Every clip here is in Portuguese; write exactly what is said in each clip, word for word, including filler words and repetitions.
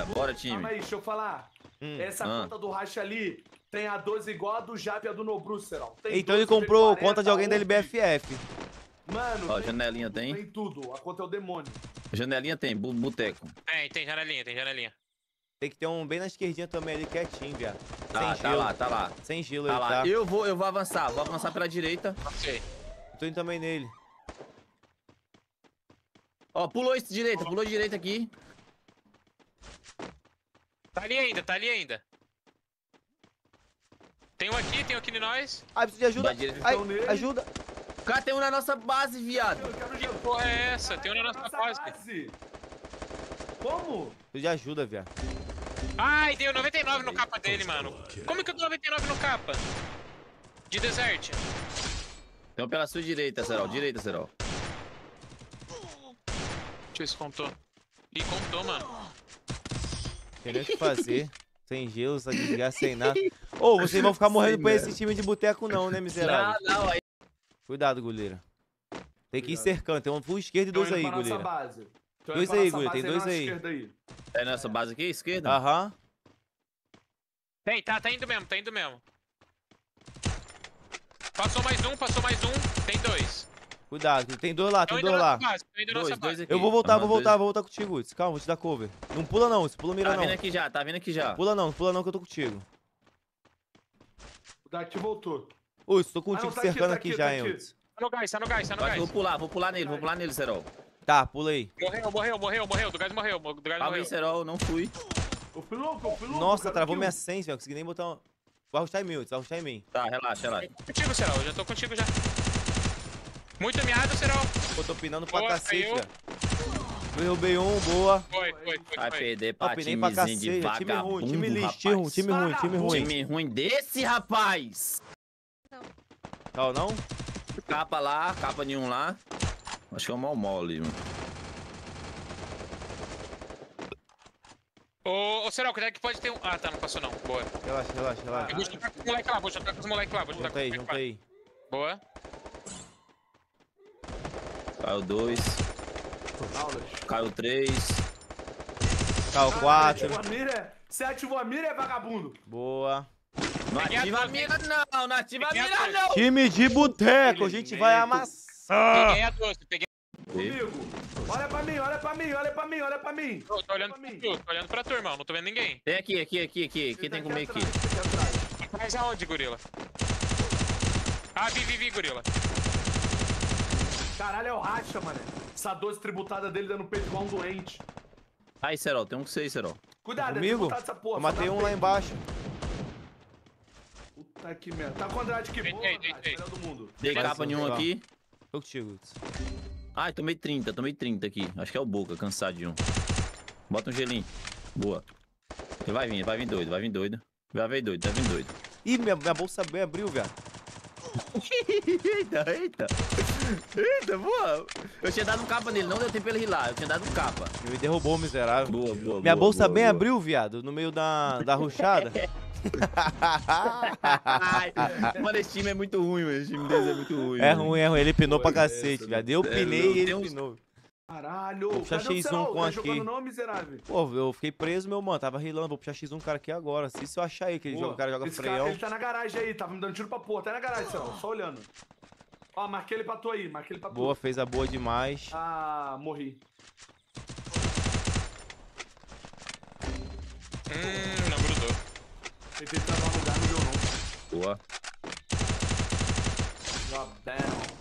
Bora, time. Calma aí, deixa eu falar. Hum. Essa Ah. conta do Racha ali tem a doze igual a do Jap e a do Nobru, Serão. Tem Então ele doze, comprou quarenta, conta de alguém da onze. L B F F. Mano, Ó, tem janelinha tudo, tem? Tem tudo. A conta é o demônio. Janelinha tem, bu- boteco. Tem, tem janelinha, tem janelinha. Tem que ter um bem na esquerdinha também ali, quietinho, viado. Tá, Sem tá gelo. lá, tá lá. Sem gelo Tá ele, lá. tá? Eu vou, eu vou avançar, vou avançar pela direita. Ok. Eu tô indo também nele. Ó, pulou esse direita, pulou direita aqui. Tá ali ainda, tá ali ainda. Tem um aqui, tem um aqui em nós. Ai, preciso de ajuda. Vai direito. Ai, Então nele. ajuda. Cara, tem um na nossa base, viado. Eu quero Que jogar. porra é essa? Tem um na nossa base. Como? Preciso de ajuda, viado. Ai, deu noventa e nove no capa dele, mano. Como que eu dou noventa e nove no capa? De desert. Tem um pela sua direita, Serol. Direita, Serol. Deixa eu ver se contou. Ih, contou, mano. Tem nem o que fazer. Sem gelo, essa desgraça, sem nada. Ô, vocês vão ficar morrendo Sim, pra velho. esse time de boteco não, né, miserável? Não, não, aí. Cuidado, goleiro. Tem que ir Cuidado. cercando. Tem um full esquerdo e dois aí, goleiro. Dois aí, goleiro, tem dois aí. aí. É nessa base aqui, esquerda? Aham. Tem, tá, tá indo mesmo, tá indo mesmo. Passou mais um, passou mais um. Tem dois. Cuidado, tem dois lá, Tão tem indo dois na lá. nossa base, tão indo na Dois, nossa dois base. aqui. Eu vou voltar, Aham, vou dois. voltar, vou voltar contigo, Woods. Calma, vou te dar cover. Não pula não, se pula mira Tá não. vindo aqui já, tá vindo aqui já. Pula não, pula não que eu tô contigo. O Dart voltou. Woods, tô contigo Ah, não, tá aqui, cercando tá aqui, aqui, já, tá hein, aqui. Woods. Tá no gás, tá no gás, tá no Acho que eu gás. vou pular, vou pular nele, vou pular nele, Serol. Tá, pula aí. Morreu, morreu, morreu, morreu. Do gás morreu, do gás Calma aí, morreu. Serol, não fui. Eu fui louco, eu fui louco. Nossa, cara, travou kill. minha sense, velho. Não consegui nem botar um... Vai arrostar em mim, Woods, vai arrostar em mim. Tá, relaxa, relaxa. Contigo, Serol, eu já tô contigo já. Muito miado, Serol. Pô, tô pinando pra Boa, cacete, caiu. velho. Eu derrubei um, boa. Foi, foi, foi, Vai foi. perder Ó, pra pinei pra timezinho de cacete. Time vagabundo, ruim, time lixo, rapaz. time ruim, time ruim, time ruim. Time ruim desse, rapaz. Tá ou não? Capa lá, capa de um lá. Acho que é o mal mole, mano. Ô, ô, Serol, cuidado que pode ter um... Ah, tá, não passou não. Boa. Relaxa, relaxa, Eu relaxa. vou juntar com os moleques lá, vou juntar com os moleques lá, vou juntar Junta com aí, os junta moleques aí. lá. Boa. Caiu dois. Aulas. Caiu três. Caiu Ah, quatro. ativou a mira, Você ativou a mira, é vagabundo. Boa. Não Peguei a ativa a doze, mira, não. Não ativa a Peguei a mira, doze. não. Time de boteco, a gente vai amassar. Peguei a doze, peguei. Comigo. Olha pra mim, olha pra mim, olha pra mim, olha pra mim. Tô, tô olhando Olha pra mim. tu, tô olhando pra tu, irmão. Não tô vendo ninguém. Tem aqui, aqui, aqui, aqui. Quem tem comigo aqui? atrás, aqui atrás. Mas aonde, gorila? Ah, vi, vi, vi, gorila. Caralho, é o Racha, mano. Essa doze tributada dele dando peito igual um doente. Aí, Serol, tem um com seis, Serol. Cuidado, é Comigo? tributado essa porra. Eu matei só dá um lá peito. embaixo. Puta que merda. Tá com o Andrade que boa, Deitei, Andrade, deitei. melhor do mundo. Dei Vai, capa nenhum Serol. aqui. Tô contigo, Woods. Ai, tomei trinta, tomei trinta aqui. Acho que é o Boca, cansado de um. Bota um gelinho. Boa. Ele vai vir, vai vir doido, vai vir doido. Vai vir doido, vai vir doido. Ih, minha, minha bolsa bem abriu, velho. Eita, eita. Eita, boa. Eu tinha dado um capa nele, não deu tempo ele rilar. Eu tinha dado um capa. Ele me derrubou, miserável. Boa, boa, Minha boa, bolsa boa, bem boa. abriu, viado, no meio da, da ruchada. Ai, mano, esse time é muito ruim, mano. Esse time deles é muito ruim. É mano. ruim, é ruim. Ele pinou pra Foi cacete, essa, viado. Eu É, pinei eu e ele tenho uns- pinou. Caralho. Vou puxar cadê o X um Serol? com Tá aqui. jogando não, miserável? Pô, eu fiquei preso, meu mano. Tava rilando. Vou puxar X um cara aqui agora. Se isso eu achar aí que ele Boa. joga, o cara joga Esse freião. cara, ele tá na garagem aí, tava me dando tiro pra porra. Tá na garagem, Serol, só olhando. Ó, marquei ele pra tu aí, marquei ele pra tu. Boa, fez a boa demais. Ah, morri. Hum, não grudou. Tentei travar no lugar, não deu não. Boa. Drop down.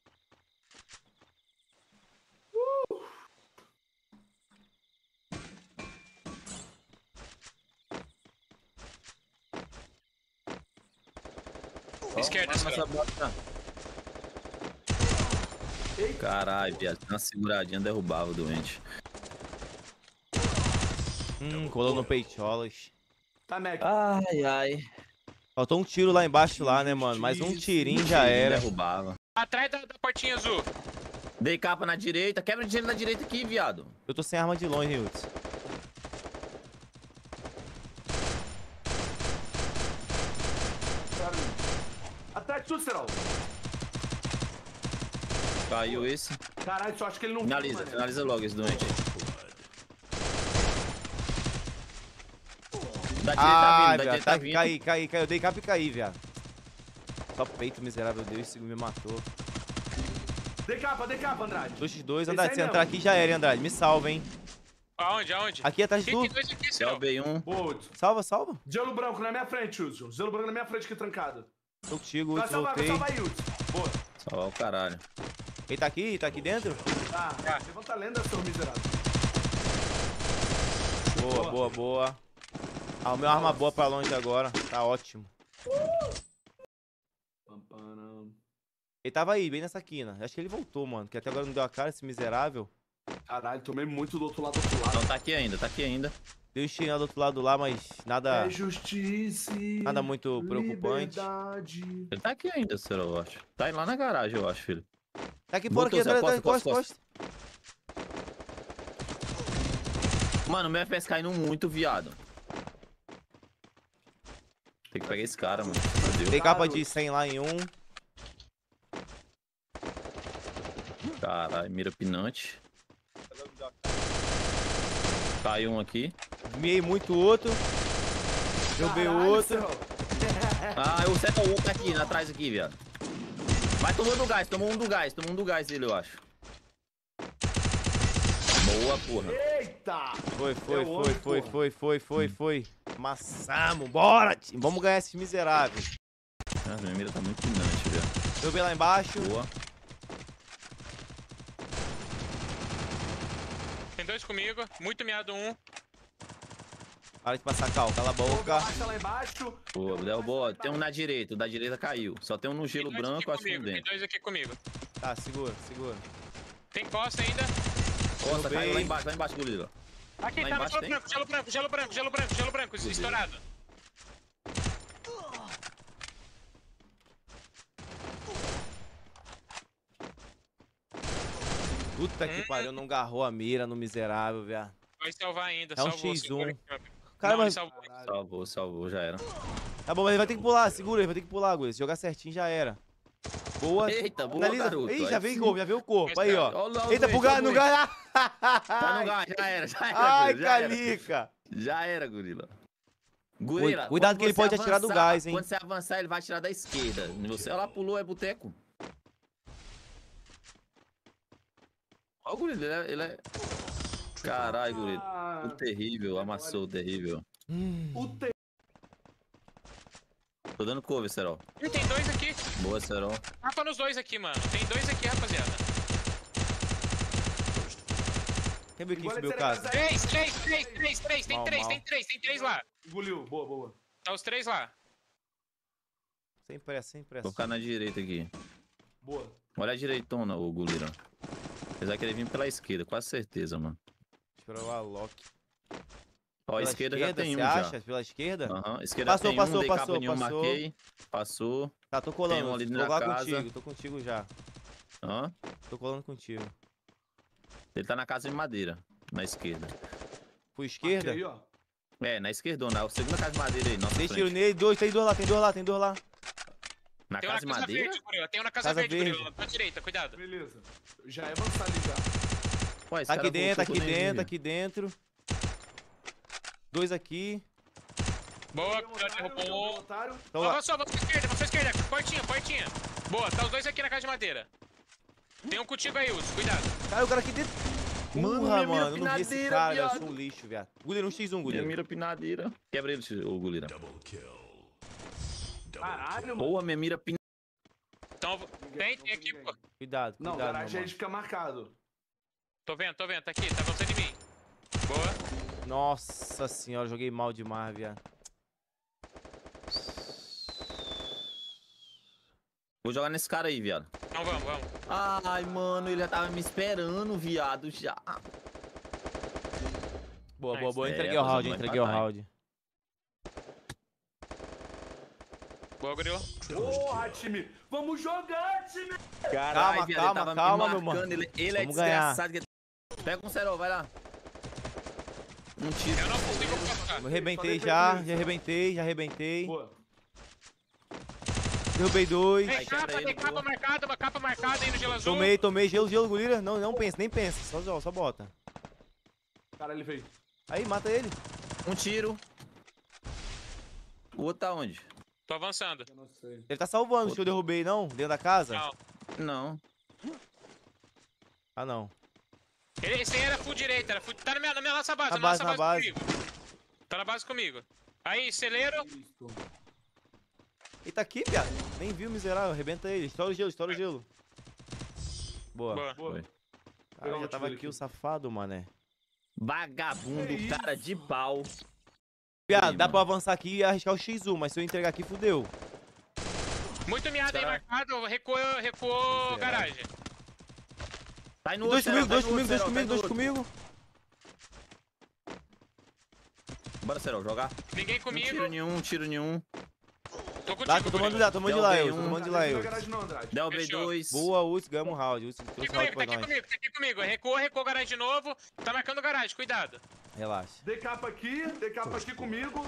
Esquerda, Nossa, esquerda. bota. Caralho, viado. Uma seguradinha derrubava o doente. Hum, colou no peitolas. Tá, Mac. Ai, ai. Faltou um tiro lá embaixo lá, né, mano? Mas um tirinho já era. Derrubava. Atrás da, da portinha azul. Dei capa na direita. Quebra de gelo na direita aqui, viado. Eu tô sem arma de longe, Woods. Atrás de tu, Serol. Caiu esse. Caralho, só acho que ele não Finaliza, viu, mano. finaliza logo esse doente. Da direita tá Ah, vindo, da viado, direita tá, tá vindo. caí, caí, caí. Eu dei capa e caí, viado. Só peito miserável, Deus, esse me matou. Dei capa, dei capa, Andrade. dois por dois, Esse Andrade, aí se mesmo. entrar aqui já era, hein, Andrade. Me salva, hein. Aonde, aonde? Aqui atrás de Tem tu. dois aqui, Céu Serol. B um. Boa, Hudson. Salva, salva. Gelo branco na minha frente, Hudson. Gelo branco na minha frente aqui trancado. Tô contigo, Vai Hudson, salvar, vai voltei. salvar aí, Hudson. Boa. Salvar o caralho. Ele tá aqui? Tá aqui dentro? Tá. Tá. Levanta a lenda, seu miserável. Boa, Boa. boa, boa. Ah, o meu arma boa pra longe agora. Tá ótimo. Pam, pam, Ele tava aí, bem nessa quina. Acho que ele voltou, mano. Que até agora não deu a cara, esse miserável. Caralho, tomei muito do outro lado, do outro lado. Não, tá aqui ainda, tá aqui ainda. Deu chinelo do outro lado lá, mas nada... É justiça. Nada muito preocupante. Liberdade. Ele tá aqui ainda, Serol, eu acho. Tá aí lá na garagem, eu acho, filho. Tá aqui fora, aqui Botou, atrás, Zé, atrás, costa, costa, costa, costa. Mano, meu F P S caindo muito, viado. Tem que pegar esse cara, mano. Meu Deus. Tem capa de cem lá em um. Caralho, mira pinante. Caiu um aqui. Miei muito outro. Derrubei Caralho, outro. Serol. Ah, o Zé tá o outro aqui, atrás aqui, viado. Vai tomando gás, tomou um do gás, tomou um do gás dele, eu acho. Boa, porra. Eita! Foi, foi, Eu foi, amo, foi, porra. foi, foi, foi, foi. Amassamos, bora, time. Vamos ganhar esses miseráveis. Ah, minha mira tá muito pinante, viado. Derrubei lá embaixo. Boa. Tem dois comigo. Muito miado um. Para de passar cal, cala a Boa, boca. baixa lá embaixo. Boa, derrubou. Tem um na direita, o da direita caiu. Só tem um no gelo Tem dois aqui branco, acho que um comigo. Tem dentro. dois aqui comigo. Tá, segura, segura. Tem costa ainda. Nossa, Derrubei. caiu lá embaixo, lá embaixo, gorila. Aqui, Lá tá no embaixo gelo tem? branco, gelo branco, gelo branco, gelo branco, gelo branco, Fudeu. estourado. Puta que Hum. pariu, não agarrou a mira no miserável, velho. Vai salvar ainda, É um salvou. X um. segura aqui, meu amigo. Cara, Não, mas... ele salvou. Salvou, salvou, já era. Tá bom, mas ele vai ter que pular, segura, ele vai ter que pular, Guilherme. Se jogar certinho já era. Boa. Eita, boa, Finaliza. garoto. Ih, Aí já veio sim. o corpo, já veio o corpo. Aí, ó. Olha lá o Eita, doente, pro olha gás, o no doente. gás. Tá no gás, já era, já era, Ai, gorila, já era. calica. Já era, gorila. Gorila, Cuidado quando que ele você pode atirar do avançar- gás, hein. Quando você avançar, ele vai atirar da esquerda. Você, ela pulou, é boteco. Olha o gorila, ele é... Ele é... Caralho, gorila. Ah, O terrível, amassou o terrível. Hum. o T. Tô dando cover, Serol. Ih, tem dois aqui. Boa, Serol. Tapa nos dois aqui, mano. Tem dois aqui, rapaziada. Quer ver quem Igual subiu ele o caso? seria Três, três, três, três, três. Tem Mal, três, mal. tem três, tem três lá. Engoliu. Boa, boa. Tá os três lá. Sem pressa, sem pressa. Vou ficar na direita aqui. Boa. Olha a direitona, o gorila. Apesar que ele vir pela esquerda, quase certeza, mano. Esperar o Alok. Ó, a Pela esquerda, já tem você um acha? já. Pela esquerda? Aham, esquerda Passou, tem passou, um, dei passou, capa nenhum, passou. marquei. Passou. Tá, tô Tem colando. um ali Tô na lá casa. contigo, tô contigo já. Hã? Tô colando contigo. Ele tá na casa de madeira, na esquerda. Fui esquerda? Marquei, ó. É, na esquerdona, a segunda casa de madeira aí, nossa Dei frente. tiro nele, dois, tem dois lá, tem dois lá, tem dois lá. Na Tem um casa na de casa madeira? verde, gorila. Tem um na casa, Casa verde, verde. gorila. Pra direita, cuidado. Beleza. Já é avançar ali já. Ué, esse Tá cara aqui dentro, voltou aqui com o dentro, Nenê. aqui dentro. Dois aqui. Boa, Deu um otário, deu um derrubou. otário. Então lá. Avançou, avançou à esquerda, avançou à esquerda. Portinha, portinha. Boa, tá os dois aqui na casa de madeira. Tem um contigo aí, Uso, cuidado. Cara, o cara aqui dentro. Mano, Porra, minha mira mano, eu não vi esse pinadeira, cara, eu viado. sou um lixo, viado. Guilherme, um x um, Minha Guilherme. mira pinadeira. Quebra ele, o gorila. Caralho, mano. Boa, minha mira pinadeira. Então, tem, tem aqui, Ninguém. pô. Cuidado, Não, cuidado, meu garagem aí mano. fica marcado. Tô vendo, tô vendo, tá aqui, tá avançando em mim. Boa. Nossa senhora, joguei mal demais, viado. Vou jogar nesse cara aí, viado. Então vamos, vamos. Ai, mano, ele já tava me esperando, viado, já. Boa, Nice. boa, boa. É, Entreguei o mas round, não vai entreguei o empatar, hein. round. Boa, gorila. Porra, time. Vamos jogar, time. Caralho, viado, calma, ele tava calma, me meu marcando, mano. Ele, ele é Vamos ganhar. desgraçado. que- Pega um cerol, vai lá. Um tiro. Eu não consigo colocar. Eu arrebentei Falei pra já, ele. já arrebentei, já arrebentei. Boa. Derrubei dois. Tem Aí, quebra capa, ele, tem capa boa. marcada, uma capa marcada aí no gelo azul. Tomei, tomei gelo, gelo, gorila. Não, não pensa, nem pensa. Só, só bota. Cara, ele veio. Aí, mata ele. Um tiro. O outro tá onde? Tô avançando. Eu não sei. Ele tá salvando, os que eu derrubei, não? Dentro da casa? Não. Não. Ah, não. Ele- Esse aí era full direita, era full... Tá na minha, na minha nossa base, Na na base, nossa na base, base. comigo. Tá na base comigo. Aí, celeiro. Isso. Ele tá aqui, piada. Nem viu, miserável. Arrebenta ele. Estoura o gelo, estoura o gelo. Boa. Boa. Boa. Foi. Ah, já Pegar tava um aqui o tiro safado, mané. Vagabundo, Que cara isso? de pau. Piada, Aí, dá mano. pra avançar aqui e arriscar o xis um, mas se eu entregar aqui, fudeu. Muito miado aí Caralho. marcado, recuou, recuou Miserável. garagem. Tá no Dois outro, comigo, Serol, dois tá no comigo, dois outro, comigo, dois Serol, tá no comigo. outro. Bora, Serol, jogar. Ninguém Não comigo. tiro nenhum, tiro nenhum. Tô contigo, Tá, tô tomando de Guri. lá, tô tomando de lá, eu, tô um. tomando de Não lá, vai eu. garagem não, Andrade. Delvei Fechou. dois. Boa, Uzi, ganhamos um round. Uzi Tá trouxe aqui round comigo, tá pra aqui nós. comigo, tá aqui comigo. Recuou, recuou garagem de novo. Tá marcando garagem, cuidado. Relaxa. Decapa aqui, decapa aqui comigo.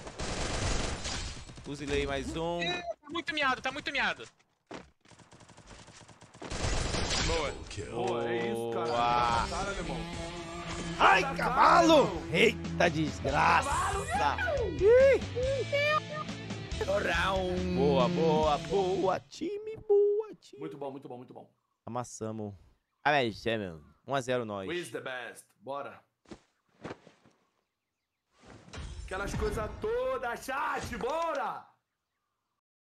Fuzilei mais um. Tá muito miado, tá muito miado. Boa. Boa, é isso, cara. Boa. Cara, alemão. Ai, Tá cavalo! caro. Eita desgraça! Round. Boa, boa, boa, time, boa, time. Muito bom, muito bom, muito bom. Amassamos. Amassamos. um a zero nós. Who is the best? Bora. Aquelas coisas todas, chat, bora!